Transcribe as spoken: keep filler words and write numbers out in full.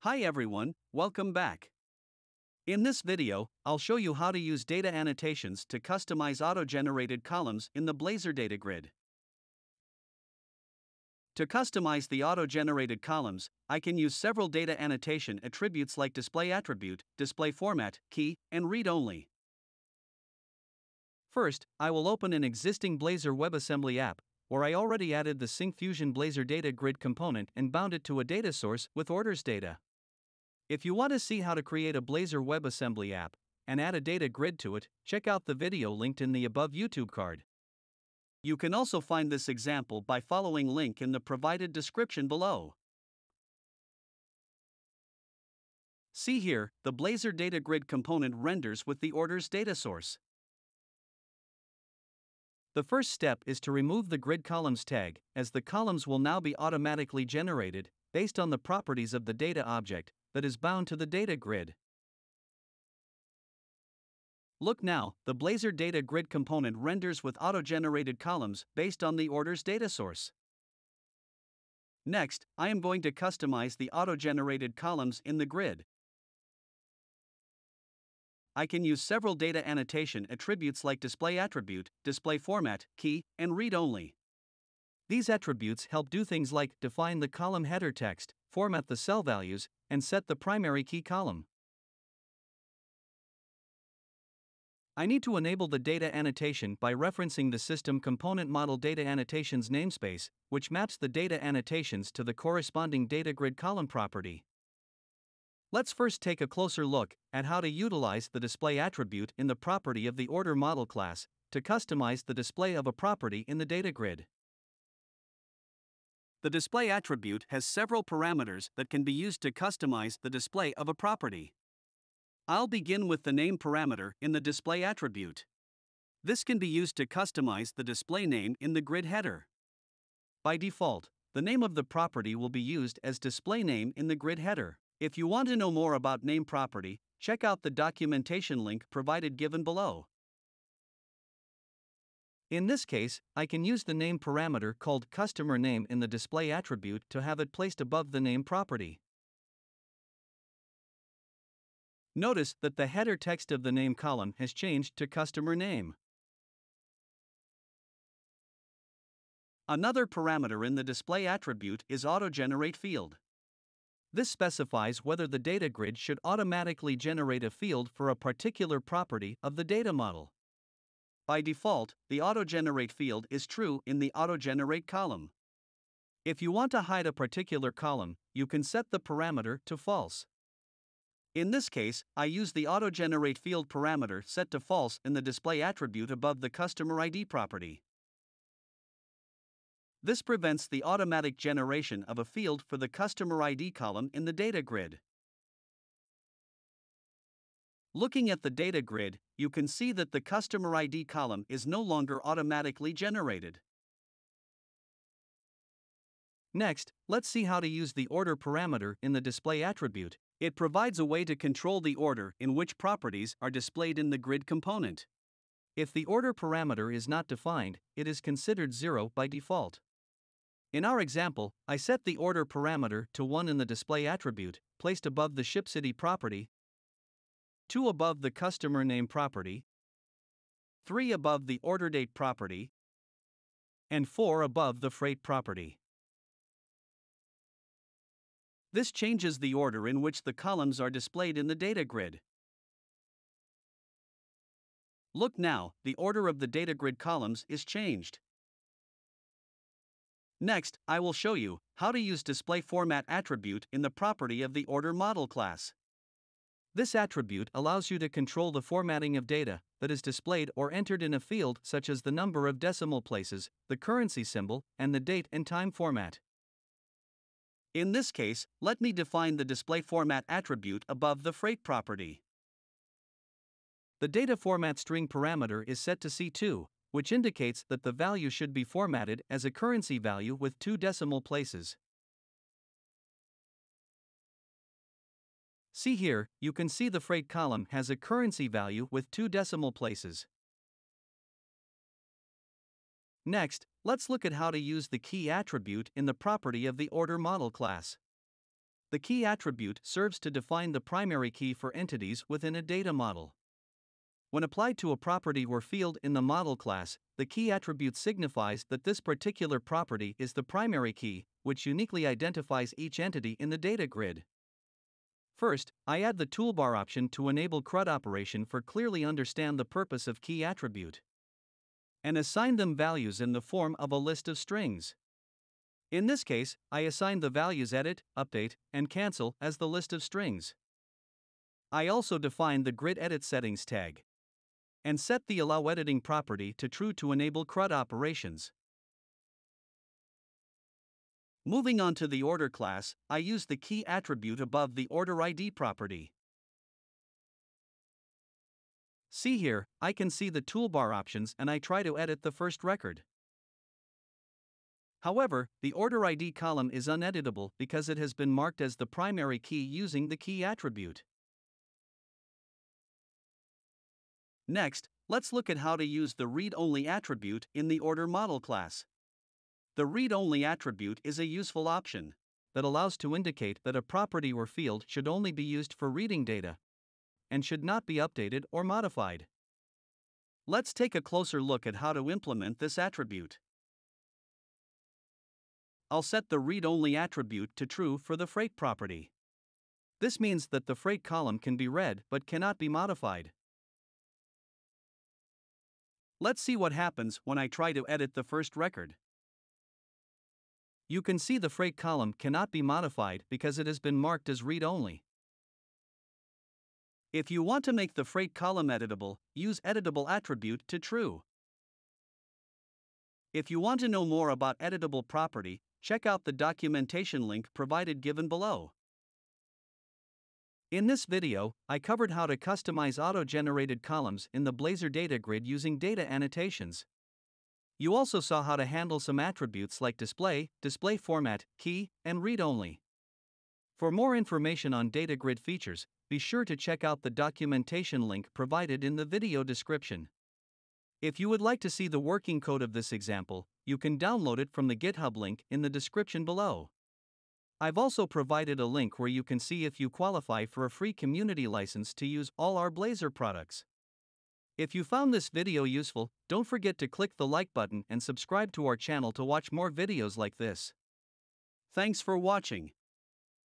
Hi everyone, welcome back. In this video, I'll show you how to use data annotations to customize auto-generated columns in the Blazor data grid. To customize the auto-generated columns, I can use several data annotation attributes like display attribute, display format, key, and read only. First, I will open an existing Blazor WebAssembly app, where I already added the Syncfusion Blazor data grid component and bound it to a data source with orders data. If you want to see how to create a Blazor WebAssembly app and add a data grid to it, check out the video linked in the above YouTube card. You can also find this example by following link in the provided description below. See here, the Blazor data grid component renders with the orders data source. The first step is to remove the grid columns tag, as the columns will now be automatically generated based on the properties of the data object that is bound to the data grid. Look now, the Blazor data grid component renders with auto-generated columns based on the orders data source. Next, I am going to customize the auto-generated columns in the grid. I can use several data annotation attributes like display attribute, display format, key, and read only. These attributes help do things like define the column header text, format the cell values, and set the primary key column. I need to enable the data annotation by referencing the system component model data annotations namespace, which maps the data annotations to the corresponding data grid column property. Let's first take a closer look at how to utilize the display attribute in the property of the order model class to customize the display of a property in the data grid. The display attribute has several parameters that can be used to customize the display of a property. I'll begin with the name parameter in the display attribute. This can be used to customize the display name in the grid header. By default, the name of the property will be used as display name in the grid header. If you want to know more about name property, check out the documentation link provided given below. In this case, I can use the name parameter called customer name in the display attribute to have it placed above the name property. Notice that the header text of the name column has changed to customer name. Another parameter in the display attribute is auto-generate field. This specifies whether the data grid should automatically generate a field for a particular property of the data model. By default, the auto-generate field is true in the auto-generate column. If you want to hide a particular column, you can set the parameter to false. In this case, I use the auto-generate field parameter set to false in the display attribute above the customer I D property. This prevents the automatic generation of a field for the customer I D column in the data grid. Looking at the data grid, you can see that the customer I D column is no longer automatically generated. Next, let's see how to use the order parameter in the display attribute. It provides a way to control the order in which properties are displayed in the grid component. If the order parameter is not defined, it is considered zero by default. In our example, I set the order parameter to one in the display attribute, placed above the ShipCity property, two above the customer name property, three above the order date property, and four above the freight property. This changes the order in which the columns are displayed in the data grid. Look now, the order of the data grid columns is changed. Next, I will show you how to use display format attribute in the property of the order model class. This attribute allows you to control the formatting of data that is displayed or entered in a field such as the number of decimal places, the currency symbol, and the date and time format. In this case, let me define the display format attribute above the freight property. The data format string parameter is set to C two, which indicates that the value should be formatted as a currency value with two decimal places. See here, you can see the freight column has a currency value with two decimal places. Next, let's look at how to use the key attribute in the property of the order model class. The key attribute serves to define the primary key for entities within a data model. When applied to a property or field in the model class, the key attribute signifies that this particular property is the primary key, which uniquely identifies each entity in the data grid. First, I add the toolbar option to enable C R U D operation for clearly understand the purpose of key attribute, and assign them values in the form of a list of strings. In this case, I assign the values edit, update, and cancel as the list of strings. I also define the grid edit settings tag and set the allow editing property to true to enable C R U D operations. Moving on to the order class, I use the key attribute above the order I D property. See here, I can see the toolbar options and I try to edit the first record. However, the order I D column is uneditable because it has been marked as the primary key using the key attribute. Next, let's look at how to use the read-only attribute in the order model class. The read-only attribute is a useful option that allows to indicate that a property or field should only be used for reading data and should not be updated or modified. Let's take a closer look at how to implement this attribute. I'll set the read-only attribute to true for the freight property. This means that the freight column can be read but cannot be modified. Let's see what happens when I try to edit the first record. You can see the freight column cannot be modified because it has been marked as read-only. If you want to make the freight column editable, use editable attribute to true. If you want to know more about editable property, check out the documentation link provided given below. In this video, I covered how to customize auto-generated columns in the Blazor data grid using data annotations. You also saw how to handle some attributes like display, display format, key, and read-only. For more information on data grid features, be sure to check out the documentation link provided in the video description. If you would like to see the working code of this example, you can download it from the GitHub link in the description below. I've also provided a link where you can see if you qualify for a free community license to use all our Blazor products. If you found this video useful, don't forget to click the like button and subscribe to our channel to watch more videos like this. Thanks for watching.